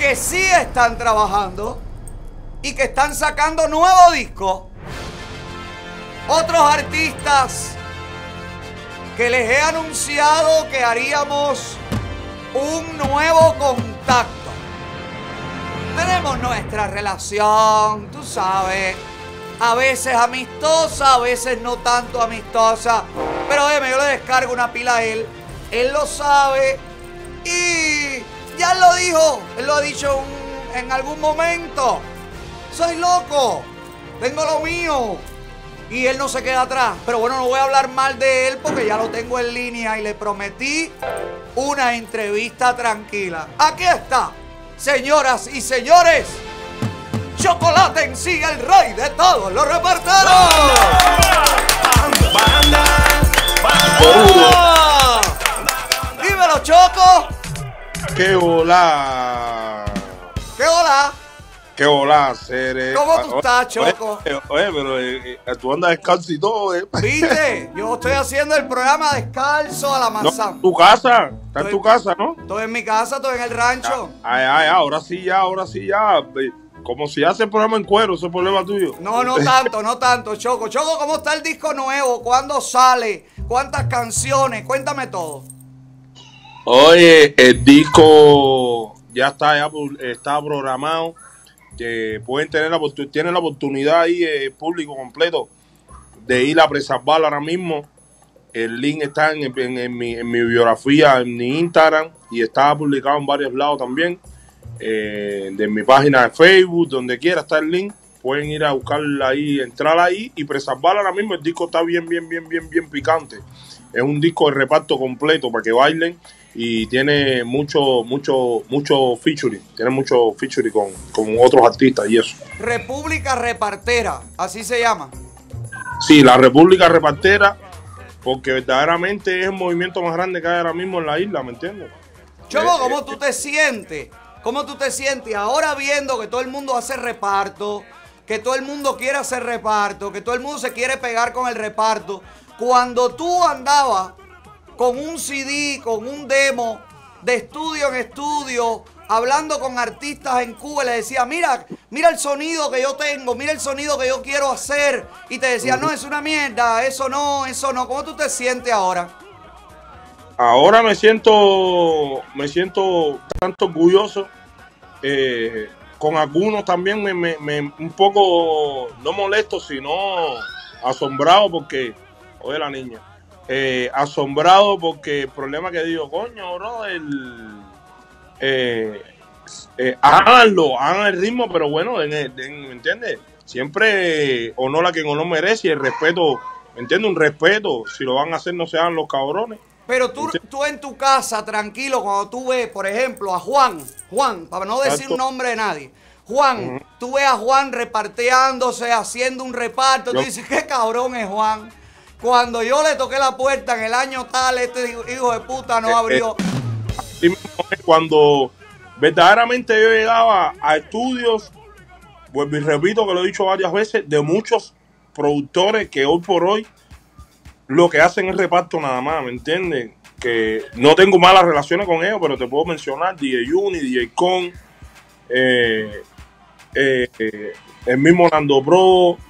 que sí están trabajando y que están sacando nuevo disco. Otros artistas que les he anunciado que haríamos un nuevo contacto. Tenemos nuestra relación, tú sabes, a veces amistosa, a veces no tanto amistosa, pero yo le descargo una pila a él lo sabe y ya lo dijo, él lo ha dicho en algún momento. Soy loco, tengo lo mío y él no se queda atrás. Pero bueno, no voy a hablar mal de él porque ya lo tengo en línea y le prometí una entrevista tranquila. Aquí está, señoras y señores, Chocolate en sí, el rey de todos los reporteros. ¡Banda! ¡Banda! ¡Dímelo, Choco! ¡Qué hola! ¡Qué hola! ¡Qué hola, Cere! ¿Cómo tú estás, Choco? Oye, pero tú andas descalzo y todo, ¿Viste? Yo estoy haciendo el programa descalzo a la manzana. No, en tu casa. Está en tu casa, ¿no? Estoy en mi casa, estoy en el rancho. Ahora sí ya. Como si hace el programa en cuero, ese es el problema tuyo. No tanto, Choco. Choco, ¿cómo está el disco nuevo? ¿Cuándo sale? ¿Cuántas canciones? Cuéntame todo. Oye, el disco ya está programado. Tienen la oportunidad ahí, el público completo, de ir a preservarlo ahora mismo. El link está en mi biografía, en mi Instagram, y está publicado en varios lados también. De mi página de Facebook, donde quiera está el link. Pueden ir a buscarla ahí, entrar ahí y preservarla ahora mismo. El disco está bien picante. Es un disco de reparto completo para que bailen y tiene mucho featuring. Tiene mucho featuring con otros artistas y eso. República Repartera, así se llama. Sí, la República Repartera, porque verdaderamente es el movimiento más grande que hay ahora mismo en la isla, ¿me entiendes? Choco, ¿cómo tú te sientes? ¿Cómo tú te sientes ahora viendo que todo el mundo hace reparto, que todo el mundo quiere hacer reparto, que todo el mundo se quiere pegar con el reparto? Cuando tú andabas con un CD, con un demo, de estudio en estudio, hablando con artistas en Cuba, le decía, mira el sonido que yo tengo, mira el sonido que yo quiero hacer. Y te decía, no, es una mierda, eso no. ¿Cómo tú te sientes ahora? Ahora me siento tanto orgulloso, con algunos también un poco, no molesto, sino asombrado porque, oye la niña, asombrado porque el problema que digo, coño, bro, hagan el ritmo, pero bueno, ¿me entiendes? Siempre honor a quien honor merece y el respeto, ¿me entiendes? Un respeto, si lo van a hacer no sean los cabrones. Pero tú en tu casa, tranquilo, cuando tú ves, por ejemplo, a Juan, para no decir un nombre de nadie, Juan, tú ves a Juan reparteándose, haciendo un reparto, tú dices, qué cabrón es Juan. Cuando yo le toqué la puerta en el año tal, este hijo de puta no abrió. Cuando verdaderamente yo llegaba a estudios, vuelvo y repito que lo he dicho varias veces, de muchos productores que hoy por hoy lo que hacen es reparto nada más, ¿me entienden? Que no tengo malas relaciones con ellos, pero te puedo mencionar DJ Uni, DJ Con, el mismo Nando Pro,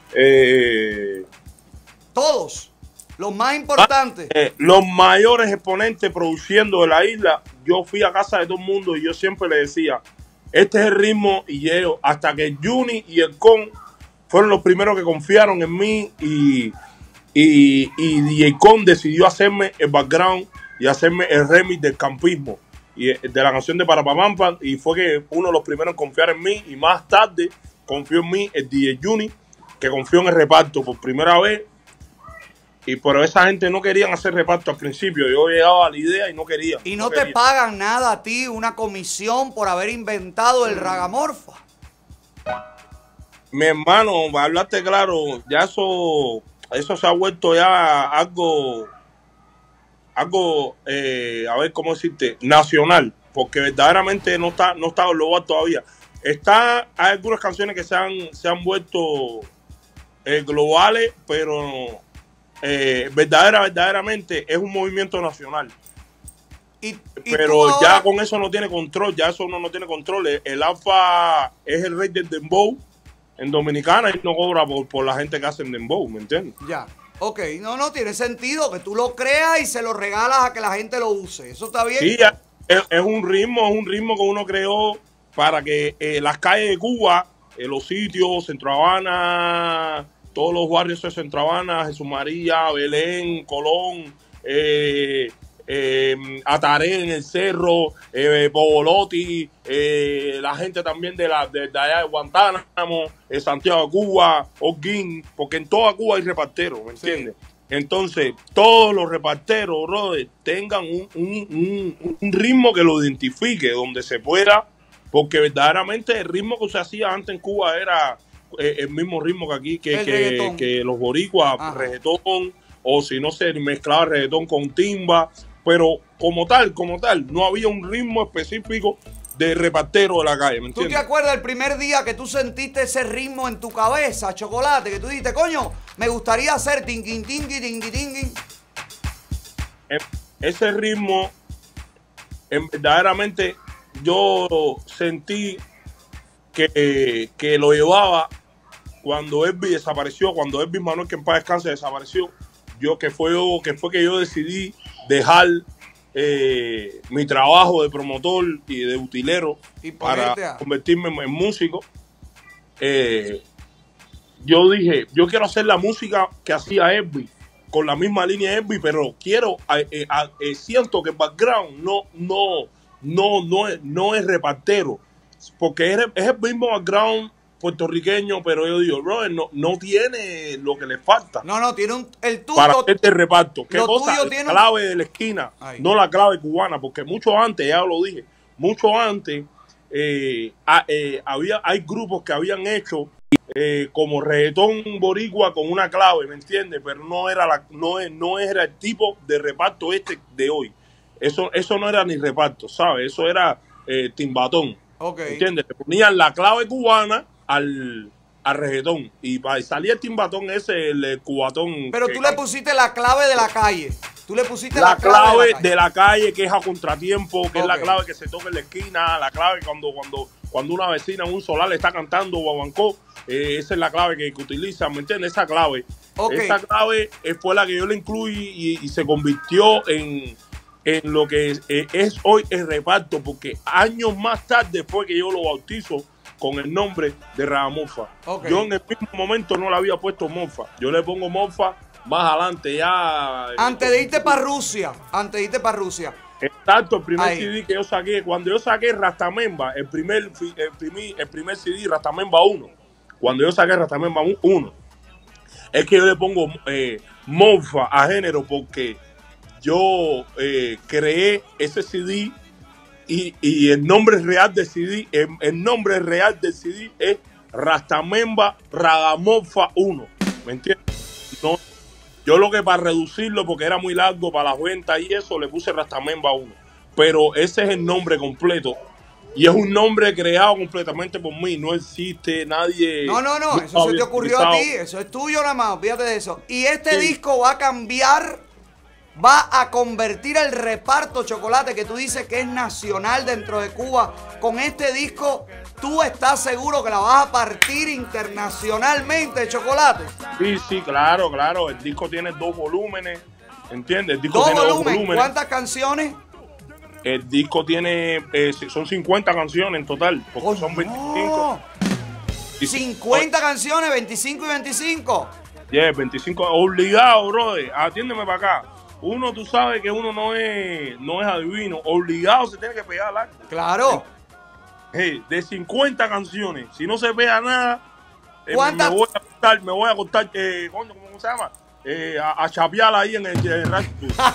todos, los más importantes. Los mayores exponentes produciendo de la isla. Yo fui a casa de todo el mundo y yo siempre le decía, este es el ritmo y ellos, hasta que el Juni y el Con fueron los primeros que confiaron en mí y DJ Con decidió hacerme el background y hacerme el remix del campismo y de la canción de Parapamampa, y fue que uno de los primeros en confiar en mí, y más tarde confió en mí el DJ Juni, que confió en el reparto por primera vez. Pero esa gente no querían hacer reparto al principio. Yo llegaba a la idea y no quería. ¿Y no te pagan nada a ti, una comisión por haber inventado el ragamorfa? Mi hermano, para hablarte claro, ya eso se ha vuelto ya algo, a ver cómo decirte, nacional, porque verdaderamente no está global todavía. Hay algunas canciones que se han vuelto globales, pero verdaderamente es un movimiento nacional. y tú pero ahora... ya con eso no tiene control, ya eso no tiene control. El Alfa es el rey del dembow en Dominicana y no cobra por la gente que hace el dembow, ¿me entiendes? Ya, ok, no tiene sentido que tú lo creas y se lo regalas a que la gente lo use, ¿eso está bien? Sí, es un ritmo que uno creó para que las calles de Cuba, los sitios, Centro Habana, todos los barrios de Centro Habana, Jesús María, Belén, Colón, Ataré en el Cerro, Bogoloti, la gente también de allá de Guantánamo, Santiago de Cuba, Holguín, porque en toda Cuba hay reparteros, ¿me entiendes? Sí. Entonces, todos los reparteros, brother, tengan un ritmo que lo identifique, donde se pueda, porque verdaderamente el ritmo que se hacía antes en Cuba era el mismo ritmo que aquí, que los boricuas, reggaetón, o si no se mezclaba reggaetón con timba, pero como tal, no había un ritmo específico de repartero de la calle, ¿me entiendes? ¿Tú te acuerdas el primer día que tú sentiste ese ritmo en tu cabeza, Chocolate, que tú dijiste, coño, me gustaría hacer tingui, tingui, tingui, tingui? Ese ritmo, verdaderamente, yo sentí que lo llevaba cuando Elvis desapareció, cuando Elvis Manuel, que en paz descanse, desapareció. Que fue que yo decidí dejar mi trabajo de promotor y de utilero para convertirme en músico. Yo dije, yo quiero hacer la música que hacía Elvis, con la misma línea de Elvis, pero quiero, siento que el background no es repartero, porque es el mismo background puertorriqueño, pero yo digo, bro, no tiene lo que le falta. No, tiene el tuyo para hacer el reparto. ¿Qué cosa? La tiene clave de la esquina, no la clave cubana, porque mucho antes, ya lo dije, mucho antes hay grupos que habían hecho como reggaetón boricua con una clave, ¿me entiendes? Pero no era el tipo de reparto de hoy. Eso no era ni reparto, ¿sabes? Eso era timbatón. Okay. ¿Entiendes? Le ponían la clave cubana al reggaetón y salía el timbatón ese, el cubatón. Pero tú le pusiste la clave de la calle. Tú le pusiste la clave de la calle, que es a contratiempo, que es la clave que se toca en la esquina, la clave cuando una vecina en un solar le está cantando guaguancó, esa es la clave que utilizan, ¿me entiendes? Esa clave. Esa clave fue la que yo le incluí y se convirtió en lo que es hoy el reparto, porque años más tarde fue que yo lo bautizo con el nombre de Ragamufa. Yo en el mismo momento no le había puesto Mofa. Yo le pongo Mofa más adelante ya. Antes de irte para Rusia. Exacto, el primer CD que yo saqué, cuando yo saqué Rastamemba, el primer CD, Rastamemba 1, cuando yo saqué Rastamemba 1, es que yo le pongo Mofa a género, porque yo creé ese CD y el nombre real del CD, es Rastamemba Ragamufa 1, ¿me entiendes? No, yo lo que para reducirlo, porque era muy largo para las ventas y eso, le puse Rastamemba 1, pero ese es el nombre completo. Y es un nombre creado completamente por mí, no existe nadie. No, eso se te ocurrió a ti, eso es tuyo nada más, olvídate de eso. Y este disco va a cambiar, va a convertir el reparto, Chocolate, que tú dices que es nacional dentro de Cuba. Con este disco, ¿tú estás seguro que la vas a partir internacionalmente, Chocolate? Sí, claro. El disco tiene 2 volúmenes, ¿entiendes? El disco ¿2 tiene volúmenes? 2 volúmenes. ¿Cuántas canciones? El disco tiene, son 50 canciones en total, porque son 25. 50 canciones, 25 y 25. 25, obligado, brother, atiéndeme para acá. Uno, tú sabes que uno no es adivino, obligado se tiene que pegar al acto. Claro. De 50 canciones, si no se pega nada, ¿cuántas? me voy a cortar, ¿cómo se llama? A chapear ahí en el radio.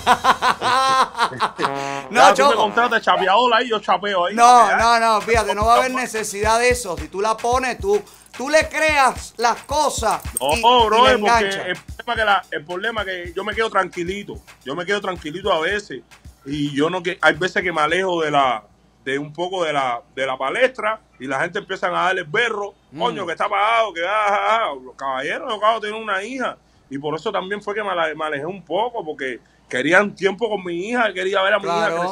No, tú me contratas chapeador ahí, yo chapeo ahí. No, fíjate, no va a haber necesidad de eso. Si tú la pones, tú le creas las cosas. No, bro, porque el problema es que yo me quedo tranquilito. A veces. Y hay veces que me alejo de un poco de la palestra y la gente empieza a darle el berro. Coño, que está pagado, que caballero, yo acabo de tener una hija. Y por eso también fue que me alejé un poco, porque querían tiempo con mi hija, quería ver a mi hija crecer.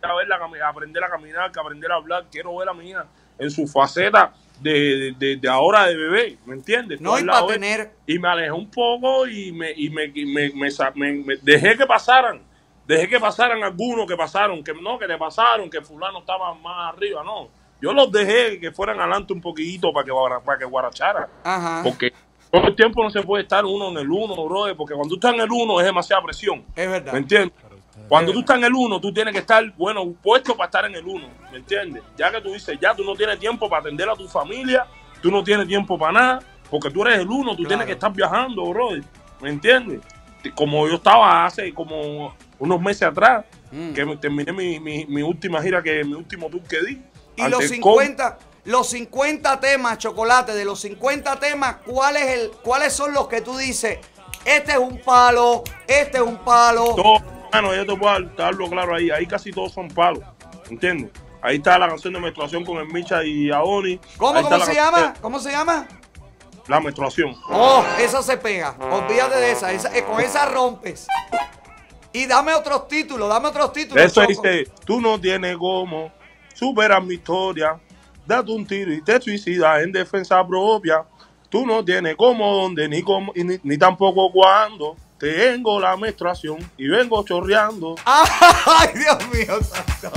a verla, aprender a caminar, que aprender a hablar. Quiero ver a mi hija en su faceta de ahora de bebé, ¿me entiendes? No, y para tener... Y me alejé un poco y me dejé que pasaran. Dejé que pasaran algunos que pasaron, que no, que le pasaron, que fulano estaba más arriba, no. Yo los dejé que fueran adelante un poquitito para que guarachara. Ajá. Porque todo el tiempo no se puede estar uno en el uno, brother, porque cuando tú estás en el uno es demasiada presión. Es verdad. ¿Me entiendes? Cuando tú estás en el uno, tú tienes que estar, bueno, puesto para estar en el uno, ¿me entiendes? Ya que tú dices, ya tú no tienes tiempo para atender a tu familia, tú no tienes tiempo para nada, porque tú eres el uno, tú tienes que estar viajando, brother, ¿me entiendes? Como yo estaba hace como unos meses atrás, que terminé mi última gira, mi último tour que di. Y los 50 temas, Chocolate, de los 50 temas, ¿cuáles son los que tú dices? Este es un palo, este es un palo. Bueno, yo te puedo darlo claro ahí. Ahí casi todos son palos, ¿entiendes? Ahí está la canción de Menstruación con el Micha y Aoni. ¿Cómo se llama? ¿Cómo se llama? La Menstruación. Oh, esa se pega. Olvídate de esa. Con esa rompes. Y dame otros títulos, Eso Choco. dice, tú no tienes cómo superar mi historia. Date un tiro y te suicidas en defensa propia. Tú no tienes cómo, dónde, ni tampoco cuándo. Tengo la menstruación y vengo chorreando. ¡Ay, Dios mío santo!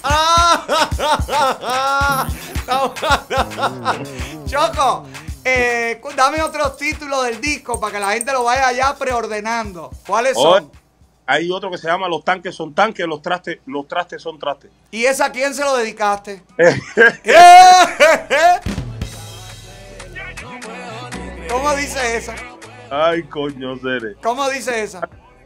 Choco, dame otros títulos del disco para que la gente lo vaya ya preordenando. ¿Cuáles son? Hay otro que se llama Los tanques son tanques, los trastes son trastes. ¿Y esa a quién se lo dedicaste? ¿Cómo dice esa? Ay, coño, Cere. ¿Cómo dice esa?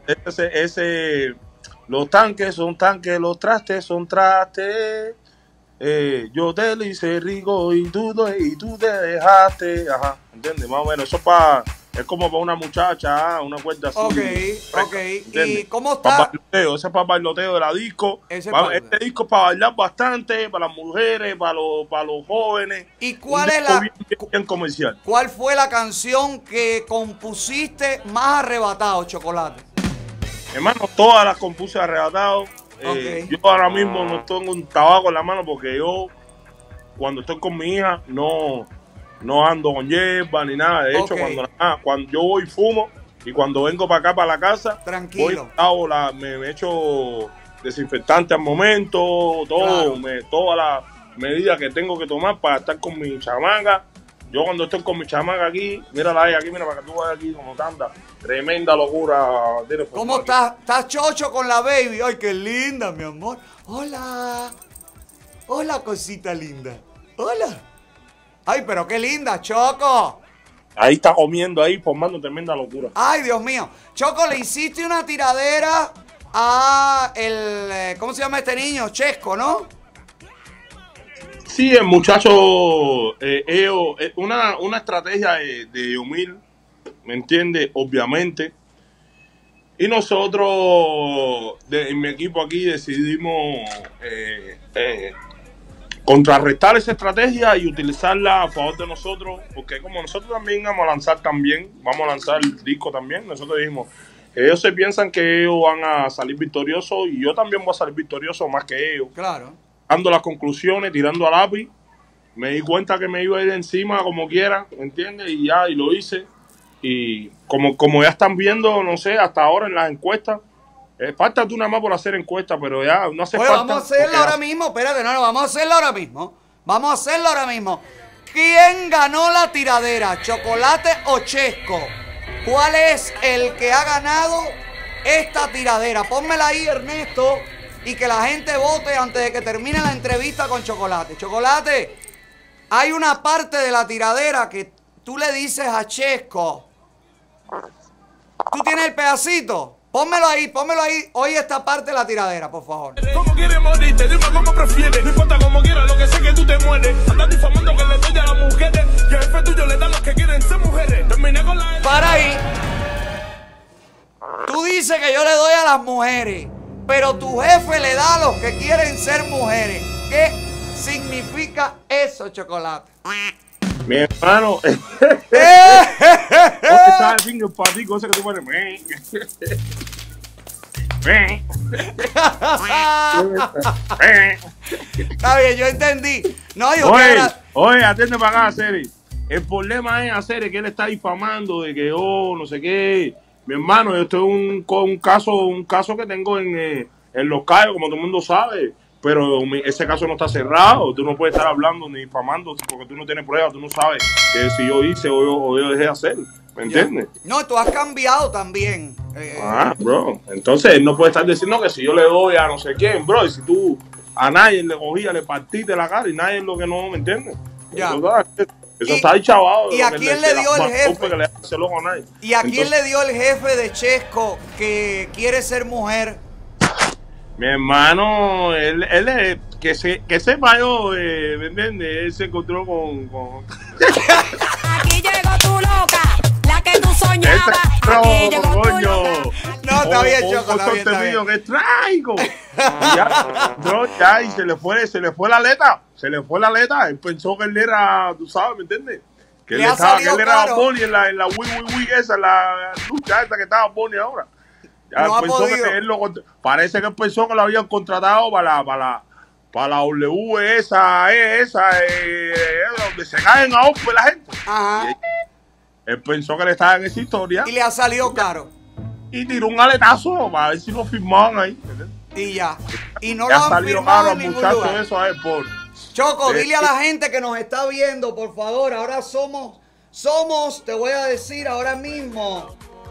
Los tanques son tanques, los trastes son trastes. Yo te lo hice rico y tú te dejaste. Ajá, ¿entiendes? Más o menos, es como para una muchacha, una cuerda así. Ok. ¿Y cómo está? Ese es para bailoteo de la disco. Este disco es para bailar bastante, para las mujeres, para los jóvenes. ¿Y cuál es la bien comercial? ¿Cuál fue la canción que compusiste más arrebatado, Chocolate? Hermano, todas las compuse arrebatado. Yo ahora mismo no tengo un tabaco en la mano porque yo, cuando estoy con mi hija, no ando con hierba ni nada. De hecho, cuando yo voy fumo y cuando vengo para acá, para la casa, tranquilo, me echo desinfectante al momento, todas las medidas que tengo que tomar para estar con mi chamaca. Yo cuando estoy con mi chamaca aquí, mírala ahí, aquí, mira, para que tú veas aquí como tanta tremenda locura. ¿Cómo estás? ¿Estás chocho con la baby? Ay, qué linda, mi amor. Hola. Hola, cosita linda. Hola. Ay, pero qué linda, Choco. Ahí está comiendo ahí, formando tremenda locura. Ay, Dios mío. Choco, le hiciste una tiradera a ¿cómo se llama este niño? Chesco, ¿no? Sí, el muchacho, una estrategia de humil, ¿me entiendes? Obviamente. Y nosotros, en mi equipo aquí, decidimos contrarrestar esa estrategia y utilizarla a favor de nosotros, porque como nosotros también vamos a lanzar el disco también, nosotros dijimos, ellos se piensan que ellos van a salir victoriosos y yo también voy a salir victorioso más que ellos. Claro. Dando las conclusiones, tirando a lápiz, me di cuenta que me iba a ir encima como quiera, ¿me entiendes? Y lo hice. Y como ya están viendo, no sé, hasta ahora en las encuestas, falta tú nada más por hacer encuestas, pero ya no hace falta. Vamos a hacerla ahora mismo, espérate, vamos a hacerla ahora mismo. Vamos a hacerla ahora mismo. ¿Quién ganó la tiradera, Chocolate o Chesco? ¿Cuál es el que ha ganado esta tiradera? Pónmela ahí, Ernesto, y que la gente vote antes de que termine la entrevista con Chocolate. Chocolate, hay una parte de la tiradera que tú le dices a Chesco. ¿Tú tienes el pedacito? Pónmelo ahí. Oye esta parte de la tiradera, por favor. ¿Cómo quieres morirte? Dime cómo prefieres. No importa cómo quieras, lo que sé que tú te mueres. Andas difamando que le doy a las mujeres. Y al jefe tuyo le dan los que quieren ser mujeres. Terminé con la... Para ahí. Tú dices que yo le doy a las mujeres, pero tu jefe le da a los que quieren ser mujeres. ¿Qué significa eso, Chocolate? Mi hermano, ¿sabes el patico ese que tú pones? Está bien, yo entendí. No, yo oye, atiende para acá, Ceri. El problema es, hacer que él está difamando de que no sé qué. Mi hermano, esto es un caso que tengo en Los Cayos, como todo el mundo sabe. Pero ese caso no está cerrado. Tú no puedes estar hablando ni difamando porque tú no tienes pruebas. Tú no sabes que si yo hice o yo dejé de hacer. ¿Me entiendes? No, tú has cambiado también. Bro. Entonces él no puede estar diciendo que si yo le doy a no sé quién, bro. Y si tú a nadie le cogías, le partiste la cara y nadie es lo que no, ¿me entiendes? Ya. Eso está ahí chavado. ¿Y a quién le dio el jefe? ¿Y a quién le dio el jefe de Chesco que quiere ser mujer? Mi hermano, él es, que sepa yo, ¿me entiendes? Él se encontró con... Aquí llegó tu loca, la que tú soñabas. Aquí llegó tu loca. No, está bien, Choco, está bien. ¡Que traigo! Y se le fue la aleta. Se le fue la aleta. Él pensó que él era, tú sabes, ¿me entiendes? Que él era Bonnie en la Wii esa, en la lucha esta que estaba Bonnie ahora. No pensó parece que él pensó que lo habían contratado para la W esa, donde se caen a hombre la gente. Ajá. Él pensó que le estaba en esa historia. Y le ha salido caro. Y tiró un aletazo para ver si lo firmaban ahí. Y ya. Y no lo han firmado en ningún lugar. Eso a él, Choco, dile a la gente que nos está viendo, por favor. Ahora somos, te voy a decir ahora mismo,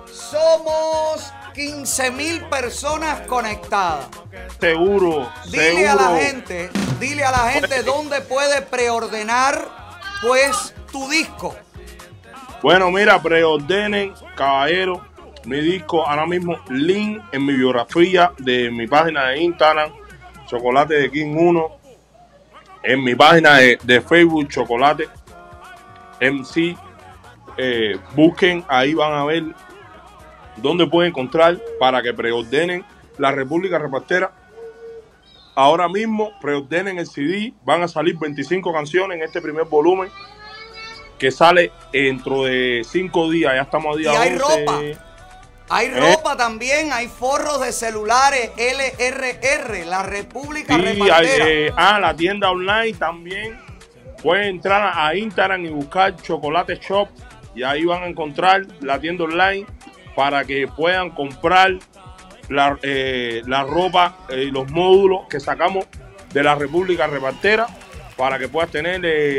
somos 15,000 personas conectadas. Seguro. Dile a la gente dónde puede preordenar, pues, tu disco. Bueno, mira, preordenen, caballero, mi disco ahora mismo, link en mi biografía de mi página de Instagram, Chocolate de King 1, en mi página de Facebook, Chocolate MC, busquen, ahí van a ver dónde pueden encontrar para que preordenen La República Repartera. Ahora mismo preordenen el CD, van a salir 25 canciones en este primer volumen que sale dentro de 5 días, ya estamos a día 11. Hay ropa. Hay ropa también, hay forros de celulares LRR, La República Repartera. La tienda online también. Pueden entrar a Instagram y buscar Chocolate Shop y ahí van a encontrar la tienda online para que puedan comprar la ropa y los módulos que sacamos de La República Repartera para que puedas tener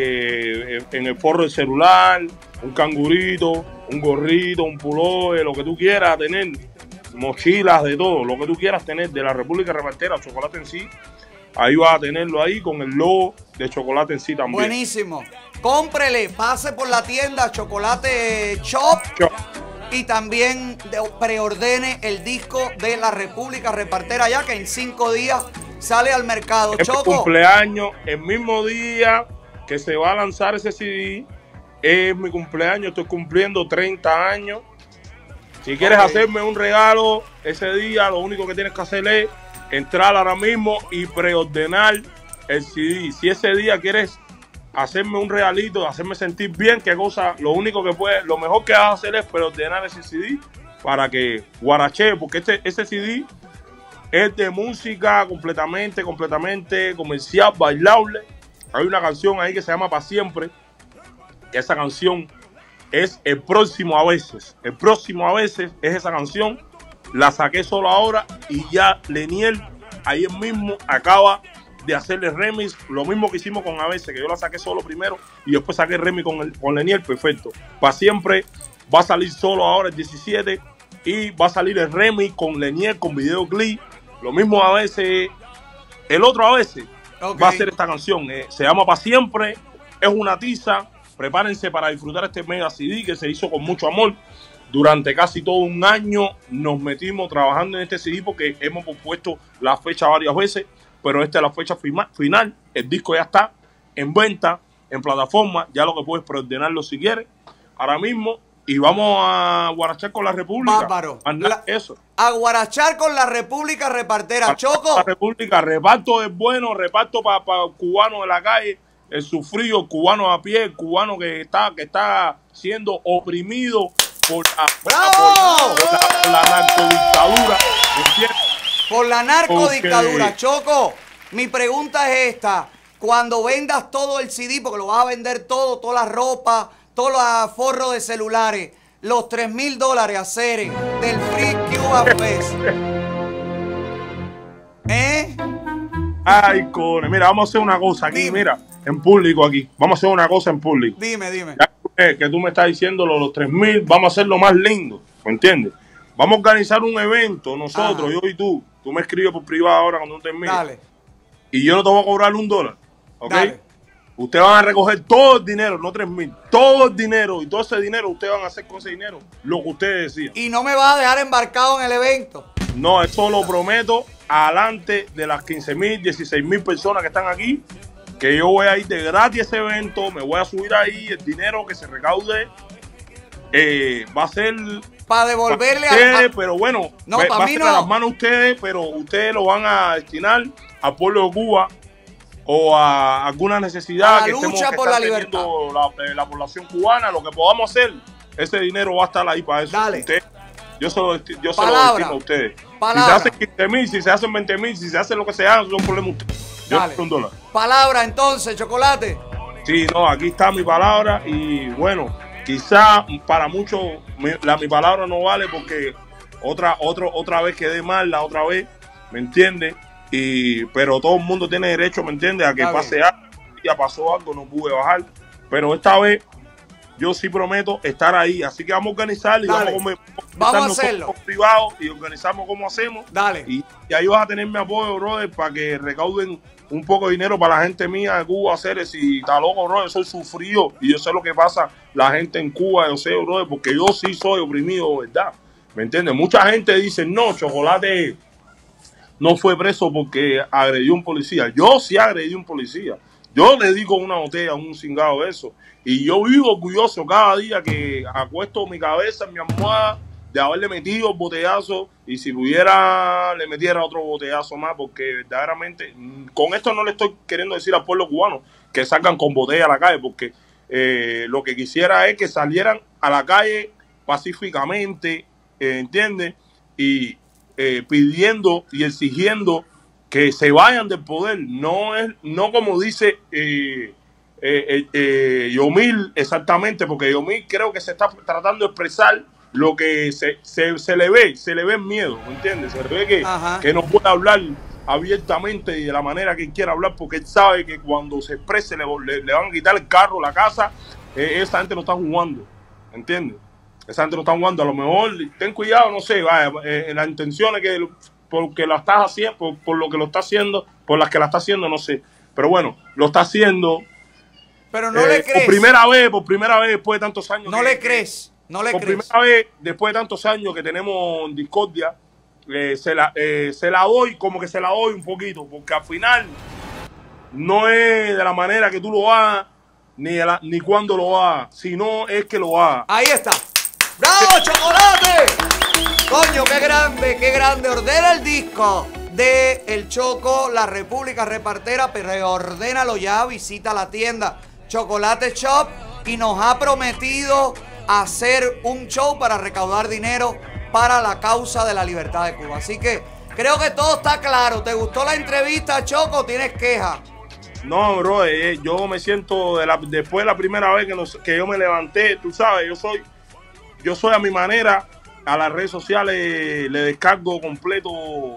en el forro del celular un cangurito, un gorrito, un pullover, lo que tú quieras tener, mochilas, de todo, lo que tú quieras tener de La República Repartera, Chocolate en sí. Ahí vas a tenerlo ahí con el logo de Chocolate en sí también. Buenísimo. Cómprele, pase por la tienda Chocolate Shop. Y también preordene el disco de La República Repartera, ya que en 5 días sale al mercado. Es mi cumpleaños, el mismo día que se va a lanzar ese CD, es mi cumpleaños, estoy cumpliendo 30 años. Si quieres hacerme un regalo ese día, lo único que tienes que hacer es entrar ahora mismo y preordenar el CD. Si ese día quieres hacerme un regalito, hacerme sentir bien, qué cosa, lo mejor que vas a hacer es preordenar ese CD para que guarache, porque ese CD es de música completamente comercial, bailable. Hay una canción ahí que se llama Pa' Siempre. Esa canción es El Próximo a Veces. El Próximo a Veces es esa canción. La saqué solo ahora y ya Leniel ayer mismo acaba de hacerle remix, lo mismo que hicimos con A Veces, que yo la saqué solo primero y después saqué remix con Leniel, perfecto. Pa' Siempre va a salir solo ahora el 17 y va a salir el remix con Leniel, con videoclip. Lo mismo A Veces, el otro A Veces va a ser esta canción, se llama Pa' Siempre, es una tiza. Prepárense para disfrutar este mega CD que se hizo con mucho amor. Durante casi todo un año nos metimos trabajando en este CD porque hemos pospuesto la fecha varias veces, pero esta es la fecha final. El disco ya está en venta, en plataforma, ya lo que puedes preordenarlo si quieres, ahora mismo. Y vamos a guarachar con La República. Bárbaro. Eso. A guarachar con La República Repartera. Choco. La República, reparto es bueno, reparto para cubanos de la calle, el sufrido, el cubano a pie, el cubano que está siendo oprimido por la narcodictadura. Por la narcodictadura. Ok. Choco, mi pregunta es esta. Cuando vendas todo el CD, porque lo vas a vender todo, toda la ropa, todos los forros de celulares, los $3,000 a Cere del Free Cuba Fest. ¿Eh? Ay, cone. Mira, vamos a hacer una cosa aquí, Dime. mira, en público aquí. Vamos a hacer una cosa en público. Dime. Ya que tú me estás diciendo los 3,000, vamos a hacerlo más lindo, ¿me entiendes? Vamos a organizar un evento nosotros, Ajá. yo y tú. Tú me escribes por privado ahora cuando termine. Dale. Y yo no te voy a cobrar $1, ¿ok? Dale. Ustedes van a recoger todo el dinero, no 3,000, todo el dinero, y todo ese dinero ustedes van a hacer con ese dinero lo que ustedes decían. Y no me vas a dejar embarcado en el evento. No, eso lo prometo alante de las 15,000, 16,000 personas que están aquí, que yo voy a ir de gratis a ese evento, me voy a subir ahí, el dinero que se recaude va a ser Para devolverle para ustedes, a... pero bueno, No, va para a mí ser no. a las manos de ustedes, pero ustedes lo van a destinar al pueblo de Cuba o a alguna necesidad A la que lucha estemos que por está la libertad. teniendo la población cubana, lo que podamos hacer, ese dinero va a estar ahí para eso. Dale. Ustedes, yo se lo destino Palabra. a ustedes. Palabra. Si se hacen 15,000, si se hacen 20,000, si se hace lo que sea, eso es un problema de ustedes. Yo Dale. no quiero $1. Palabra entonces, Chocolate. Sí, no, aquí está mi palabra y bueno, quizá para muchos mi palabra no vale porque otra vez quedé mal, la otra vez, ¿me entiendes? Pero todo el mundo tiene derecho, ¿me entiendes? A que Está pase bien. algo, ya pasó algo, no pude bajar, pero esta vez yo sí prometo estar ahí, así que vamos a organizar y Dale. Vamos a hacerlo. privados y organizamos cómo hacemos. Dale. Y ahí vas a tener mi apoyo, brother, para que recauden un poco de dinero para la gente mía de Cuba, hacer si está loco, brother, soy sufrido y yo sé lo que pasa la gente en Cuba, yo sé, brother, porque yo sí soy oprimido, ¿verdad? ¿Me entiendes? Mucha gente dice, no, Chocolate no fue preso porque agredió a un policía. Yo sí agredí a un policía. Yo le di con una botella, un cingado de eso. Y yo vivo orgulloso cada día que acuesto mi cabeza en mi almohada de haberle metido el botellazo y si pudiera le metiera otro botellazo más, porque verdaderamente con esto no le estoy queriendo decir al pueblo cubano que salgan con botella a la calle, porque lo que quisiera es que salieran a la calle pacíficamente, ¿entiendes? Y pidiendo y exigiendo que se vayan del poder, no como dice Yomil exactamente, porque Yomil creo que se está tratando de expresar lo que se le ve miedo, ¿me entiendes? Se le ve Ajá. que no puede hablar abiertamente y de la manera que él quiera hablar, porque él sabe que cuando se exprese le van a quitar el carro, la casa. Esa gente no está jugando, ¿entiendes? Esa gente no está jugando. A lo mejor, ten cuidado, no sé, vaya, las intenciones que porque la estás haciendo, por lo que lo está haciendo, por las que la está haciendo, no sé. Pero bueno, lo está haciendo. Pero no le crees. Por primera vez después de tantos años. No le crees. No le Por crees. primera vez después de tantos años que tenemos discordia, se la doy, como que se la doy un poquito, porque al final no es de la manera que tú lo hagas, ni cuando lo hagas, sino es que lo hagas. Ahí está. ¡Bravo, Chocolate! Coño, qué grande. Ordena el disco de El Choco, la República Repartera, pero reordénalo ya, visita la tienda Chocolate Shop y nos ha prometido hacer un show para recaudar dinero para la causa de la libertad de Cuba. Así que creo que todo está claro. ¿Te gustó la entrevista, Choco? ¿Tienes queja? No, bro, yo me siento después de la primera vez que yo me levanté, tú sabes, yo soy a mi manera. A las redes sociales le descargo completo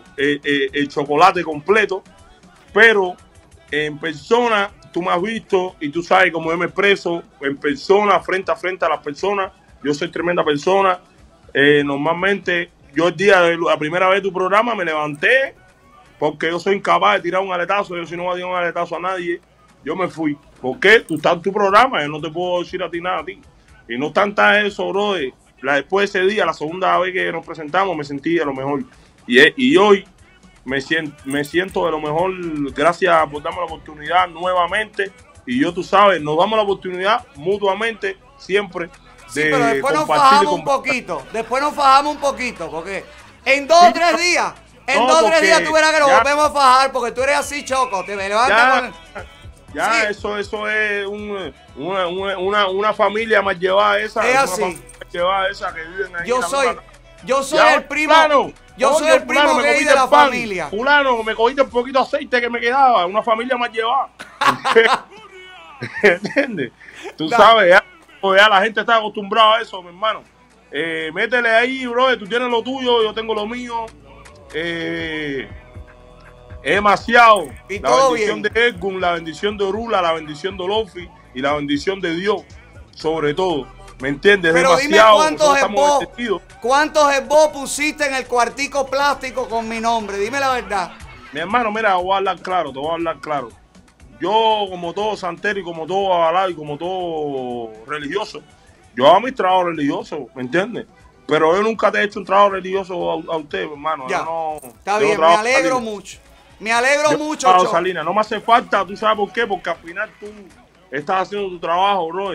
el chocolate completo, pero en persona tú me has visto y tú sabes cómo yo me expreso en persona, frente a frente a las personas. Yo soy tremenda persona. Normalmente yo el día de la primera vez de tu programa me levanté porque yo soy incapaz de tirar un aletazo. Yo si no voy a tirar un aletazo a nadie, yo me fui. ¿Por qué? Tú estás en tu programa, yo no te puedo decir a ti nada a ti. Y no tanta eso, brother. Después de ese día, la segunda vez que nos presentamos, me sentí de lo mejor. Y hoy me siento de lo mejor. Gracias por darme la oportunidad nuevamente. Y yo, tú sabes, nos damos la oportunidad mutuamente siempre. Sí, pero después nos fajamos un poquito. Después nos fajamos un poquito, porque en 2 o 3 días, en 2 o 3 días tú verás que nos volvemos a fajar, porque tú eres así, Choco. Te levantas con... Ya, sí. eso es una familia más llevada esa. Es así. Llevada esa que viven ahí. Yo soy Ya, el primo. fulano, Yo soy coño, el primo fulano, me gay comiste de la el pan. familia. Fulano, me cogiste un poquito de aceite que me quedaba. Una familia más llevada. ¿Entiendes? Tú sabes, ya la gente está acostumbrada a eso, mi hermano. Métele ahí, bro. Tú tienes lo tuyo, yo tengo lo mío. Es demasiado. Y La todo bendición bien. de Edgun, la bendición de Orula, la bendición de Olofi y la bendición de Dios, sobre todo. ¿Me entiendes? Pero dime Demasiado. cuántos Nosotros estamos esbos, bendecidos. cuántos esbos pusiste en el cuartico plástico con mi nombre. Dime la verdad. Mi hermano, mira, te voy a hablar claro, te voy a hablar claro. Yo, como todo santero y como todo abalado y como todo religioso, yo hago mis trabajos religiosos, ¿me entiendes? Pero yo nunca te he hecho un trabajo religioso a usted, mi hermano. Ya. Yo no, Está yo bien, me trabajo alegro Salinas. mucho. Me alegro Yo mucho, trabajo Cho. Salinas. No me hace falta, ¿tú sabes por qué? Porque al final tú estás haciendo tu trabajo, bro.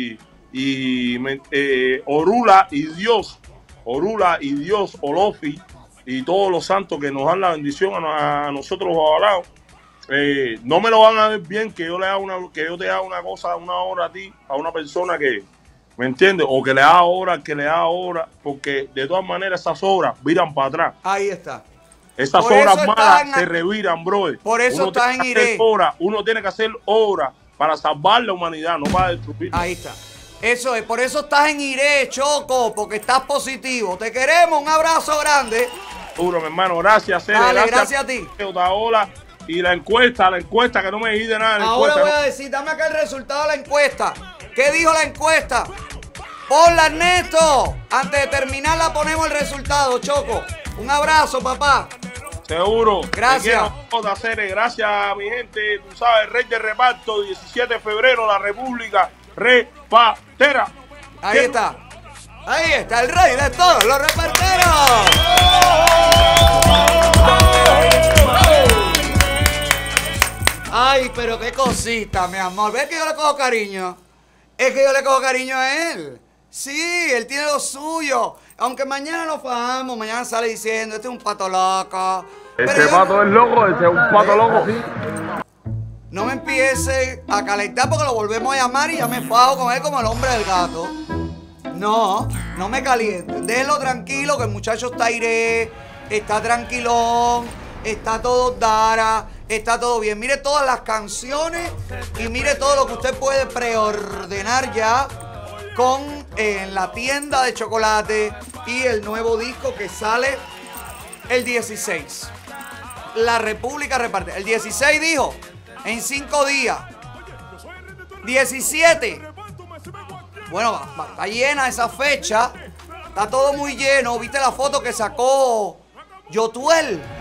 Orula y Dios, Olofi y todos los santos que nos dan la bendición a nosotros los avalados. No me lo van a ver bien que yo te haga una cosa, una hora a ti, a una persona que, ¿me entiendes? O que le haga hora, porque de todas maneras esas obras viran para atrás. Ahí está. Esas Por eso obras malas estás se reviran, brother. Por eso Uno estás tiene en que hacer Iré. obras, uno tiene que hacer obras para salvar la humanidad, no para destruirla. Ahí está. Eso es, por eso estás en Iré, Choco, porque estás positivo. Te queremos, un abrazo grande. Duro, mi hermano, gracias, Cere, Dale, gracias a ti. Otaola. Y la encuesta, que no me dijiste nada de la Ahora encuesta. voy a decir, dame acá el resultado de la encuesta. ¿Qué dijo la encuesta? Ponla, Ernesto. Antes de terminarla ponemos el resultado, Choco. Un abrazo, papá. Seguro. Gracias. Cere, gracias, mi gente. Tú sabes, Rey de Reparto, 17 de febrero, la República Repartera. Ahí está. Ahí está el rey de todos los reparteros. Ay, pero qué cosita, mi amor. ¿Ves que yo le cojo cariño? Es que yo le cojo cariño a él. Sí, él tiene lo suyo. Aunque mañana lo fajamos, mañana sale diciendo, este es un pato loco. Pero Ese yo- pato es loco, ese es un pato loco. No me empiece a calentar porque lo volvemos a llamar y ya me fajo con él como el hombre del gato. No, no me calienten. Déjenlo tranquilo que el muchacho está aire, está tranquilón, está todo dara, está todo bien. Mire todas las canciones y mire todo lo que usted puede preordenar ya con en la tienda de chocolate y el nuevo disco que sale el 16. La República reparte. El 16 dijo, en 5 días. 17. Bueno, está llena esa fecha. Está todo muy lleno. ¿Viste la foto que sacó Yotuel?